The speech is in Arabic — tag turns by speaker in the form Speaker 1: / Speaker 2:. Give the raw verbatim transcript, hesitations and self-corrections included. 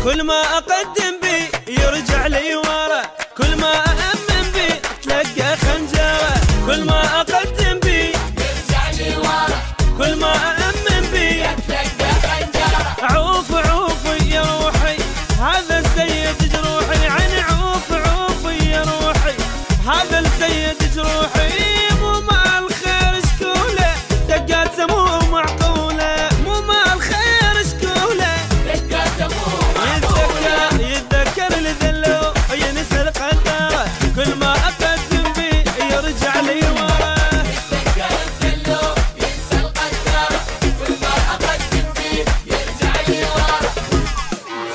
Speaker 1: كل ما أقدم بي يرجع لي ورا، كل ما أأمن بي أتلقى خنجرة. كل ما أقدم بي
Speaker 2: يرجع لي ورا،
Speaker 1: كل ما أأمن بي
Speaker 2: أتلقى خنجرة.
Speaker 1: عوف عوف يا روحي هذا السيد جروحي، عن عوف عوف يا روحي هذا السيد جروحي.